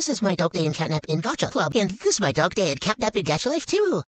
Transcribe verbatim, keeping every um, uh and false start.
This is my dog day in catnap in Gotcha Club, and this is my dog day at catnap in Gacha Life too.